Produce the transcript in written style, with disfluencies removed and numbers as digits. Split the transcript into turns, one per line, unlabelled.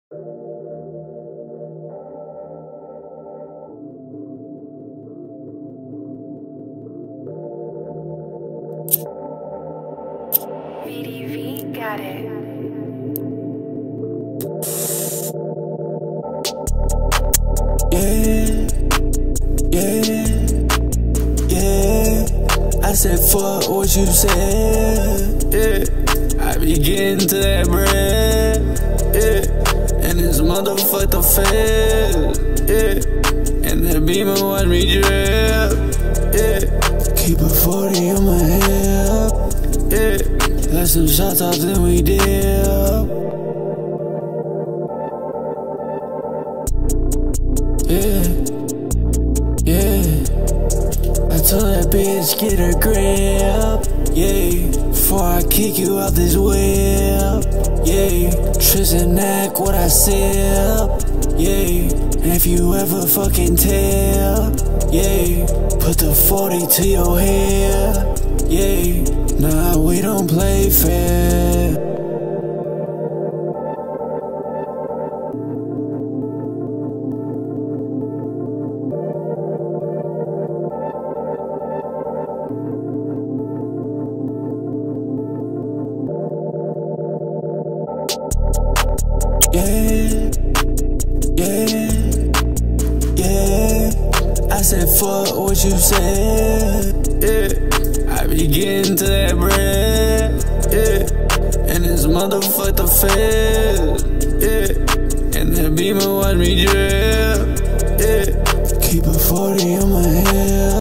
VDV got it.
Yeah. I said fuck what you said. Yeah, I be getting to that bread. Yeah, and this motherfucker fed. Yeah, and that beamer watch me drip. Yeah, keep a 40 on my hip. Yeah, let some shots off then we dip. Yeah, I told that bitch get her grip. Yeah, before I kick you out this whip. Yeah, Tris and Knack what I sip. Yeah, and if you ever fucking tell. Yeah, put the 40 to your head. Yeah, nah, we don't play fair. Yeah, I said fuck what you said. Yeah, I be getting to that bread. Yeah, and this motherfucker fed. Yeah, and that beamer watch me drip. Yeah, keep a 40 on my head.